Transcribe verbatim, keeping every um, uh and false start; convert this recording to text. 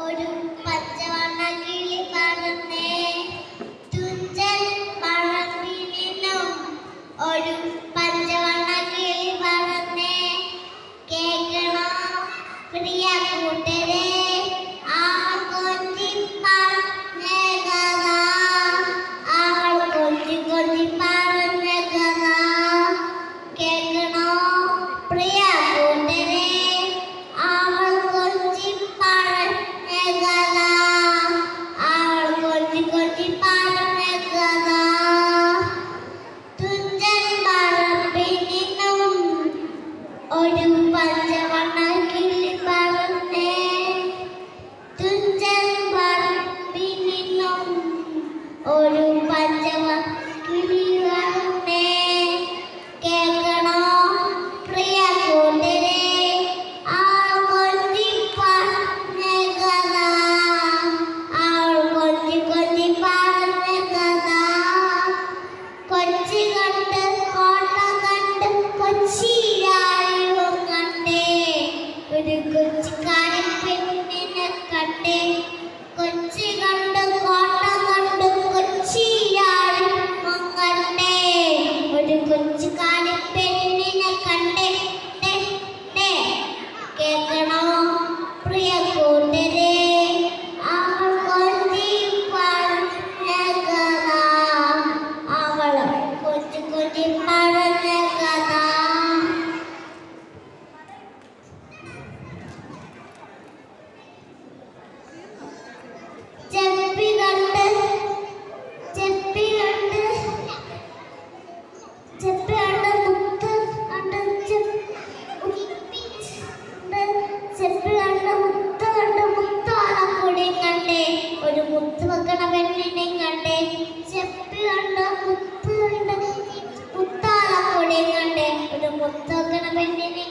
ഒരു പച്ചവർണ്ണ കിളി പറന്നേ തുഞ്ചൻ പറമ്പിൽ നിന്നും ഒരു പച്ചവർണ്ണ കിളി പറന്നേ കേൾക്കണോ പ്രിയ കൂട്ടരെ അവൾ കൊഞ്ചി പറഞ്ഞ കഥ അവൾ കൊഞ്ചി കൊഞ്ചി പറഞ്ഞ കഥ കേൾക്കണോ പ്രിയ കൂട്ടരെ അവൾ കൊഞ്ചി പറഞ്ഞ കഥ അവൾ കൊഞ്ചി കൊഞ്ചി പറഞ്ഞ കഥ തുഞ്ചൻ പറമ്പിൽ നിന്നും ഒരു പച്ചവർണ്ണ കിളി പറന്നേ തുഞ്ചൻ പറമ്പിൽ നിന്നും ഒരു പച്ചവർണ്ണ കിളി പറന്നേ കേൾക്കണോ പ്രിയ കൂട്ടരെ അവൾ കൊഞ്ചി പറഞ്ഞ കഥ അവൾ കൊഞ്ചി കൊഞ്ചി പറഞ്ഞ കഥ കൊച്ചി കണ്ട് കോട്ട കണ്ട് കൊച്ചിയിലായും കണ്ടേ ഒരു കൊച്ചിക്കാരി പെണ്ണിനെ കണ്ടേ കൊച്ചി കണ്ട് കോട്ട കണ്ട് കൊച്ചിയിലായും കണ്ടേ ഒരു കൊച്ചിക്കാരി പെണ്ണിനെ കണ്ടേ ഡേ, ഡേ. കേൾക്കണോ പ്രിയ കൂട്ടരെ അവൾ കൊഞ്ചി പറഞ്ഞ കഥ അവൾ കൊഞ്ചി കൊഞ്ചി പറഞ്ഞ കഥ ചെപ്പി കണ്ട് ചെപ്പി കണ്ട് ചെപ്പി കണ്ട് മുത്ത് കണ്ട് ചെപ്പി ചെപ്പി കണ്ട് മുത്ത് കണ്ട് മുത്താളക്കൂടെയും കണ്ടേ ഒരു മുത്ത് വെക്കണ പെണ്ണിനെയും കണ്ടേ ചെപ്പി കണ്ട് മുത്ത് കണ്ട് മുത്താളക്കൂടെയും കണ്ടേ ഒരു മുത്ത് വെക്കണ പെണ്ണിനെയും